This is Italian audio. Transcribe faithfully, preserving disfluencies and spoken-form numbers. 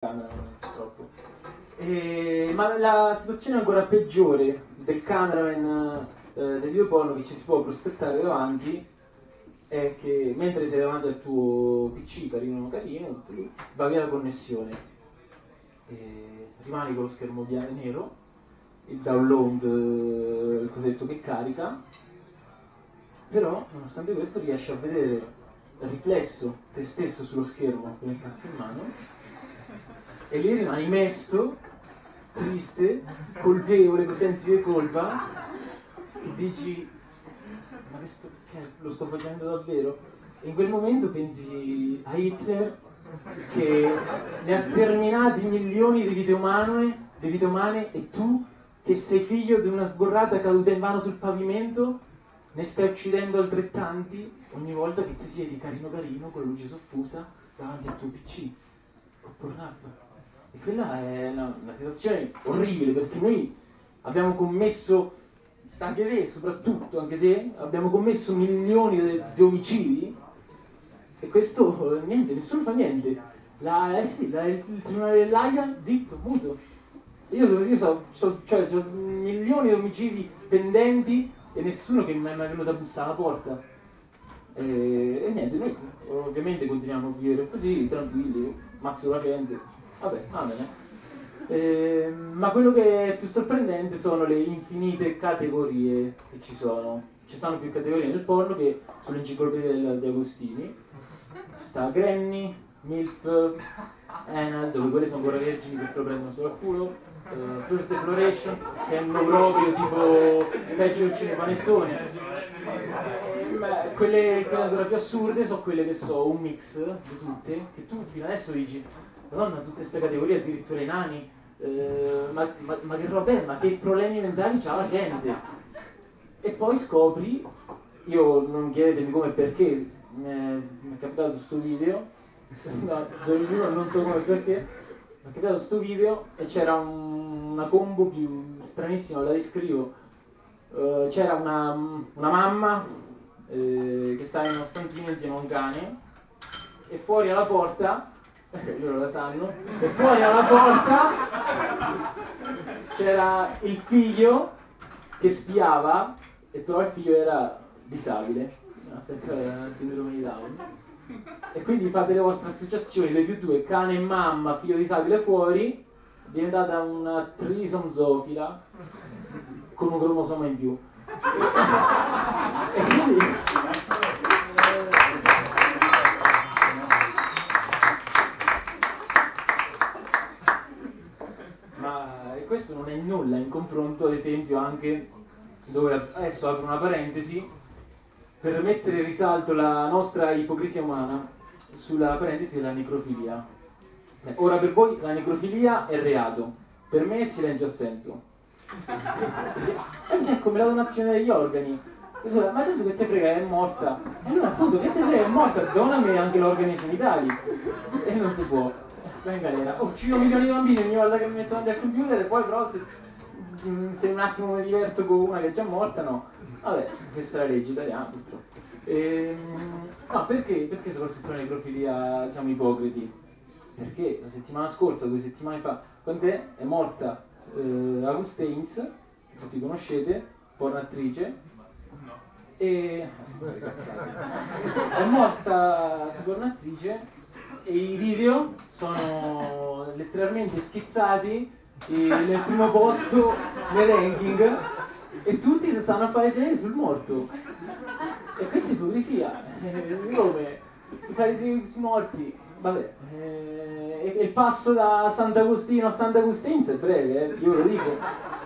purtroppo. E, ma la situazione ancora peggiore del cameraman eh, del video porno che ci si può prospettare davanti è che mentre sei davanti al tuo P C carino carino va via la connessione e rimani con lo schermo bianco e nero, il download, il cosetto che carica, però nonostante questo riesci a vedere riflesso te stesso sullo schermo con il cazzo in mano e lì rimani mesto, triste, colpevole, con sensi di colpa e dici ma che, sto, che lo sto facendo davvero? E in quel momento pensi a Hitler che ne ha sterminati milioni di vite umane, di vite umane e tu che sei figlio di una sborrata caduta in vano sul pavimento ne stai uccidendo altrettanti ogni volta che ti siedi carino carino con la luce soffusa davanti al tuo P C con Pornhub. E quella è una, una situazione orribile perché noi abbiamo commesso, anche te soprattutto, anche te, abbiamo commesso milioni di, di omicidi e questo niente, nessuno fa niente. La, eh sì, la, il tribunale dell'Aia, zitto, muto. Io, io so, so, cioè, so milioni di omicidi pendenti e nessuno che mi è mai venuto a bussare alla porta. E, e niente, noi ovviamente continuiamo a vivere così, tranquilli, mazzo la gente, vabbè, va bene. Eh, ma quello che è più sorprendente sono le infinite categorie che ci sono. Ci stanno più categorie nel porno che sull'enciclopedia di Agostini. Ci sta Granny, MILF, Anal, dove quelle sono ancora vergini che lo prendono solo al culo, uh, First Exploration, che è un proprio tipo peggio del cinepanettone. Eh, beh, quelle, quelle ancora più assurde sono quelle che so, un mix di tutte, che tu fino adesso dici Madonna, tutte queste categorie, addirittura i nani, eh, ma, ma, ma che roba è, ma che problemi mentali c'ha la gente? E poi scopri, io non chiedetemi come e perché, mi è, mi è capitato questo video, no, non so come e perché, mi è capitato questo video e c'era un, una combo più stranissima, la descrivo, uh, c'era una, una mamma eh, che stava in una stanzina insieme a un cane e fuori alla porta, loro la sanno, e fuori alla porta c'era il figlio che spiava e però il figlio era disabile, affetto da sindrome di Down, e quindi fate le vostre associazioni, due più due, cane e mamma, figlio disabile fuori, viene data una trisom zoofila con un cromosoma in più. E quindi ma questo non è nulla in confronto ad esempio anche dove adesso apro una parentesi per mettere in risalto la nostra ipocrisia umana sulla parentesi della necrofilia. Ora per voi la necrofilia è reato, per me è silenzio assenso. È come la donazione degli organi. Ma tanto che te frega, è morta. E allora appunto che te frega, è morta, donami anche gli organi genitali. E non si può. Vai in galera. Oh, uccido milioni di bambini ogni volta che mi metto davanti al computer e poi però se, se un attimo mi diverto con una che è già morta, no. Vabbè, questa è la legge italiana purtroppo. Ehm, no, perché? Perché soprattutto nella necrofilia siamo ipocriti? Perché la settimana scorsa, due settimane fa, quant'è? È morta eh, Auguste Haines, che tutti conoscete, pornoattrice. No. E è morta questa pornoattrice e i video sono letteralmente schizzati e nel primo posto nei ranking e tutti si stanno a fare serie sul morto. E questa è ipocrisia. Eh, come? Fare serie sui morti? Vabbè, eh, e il passo da Sant'Agostino a Sant'Agustin's è breve, eh, io lo dico.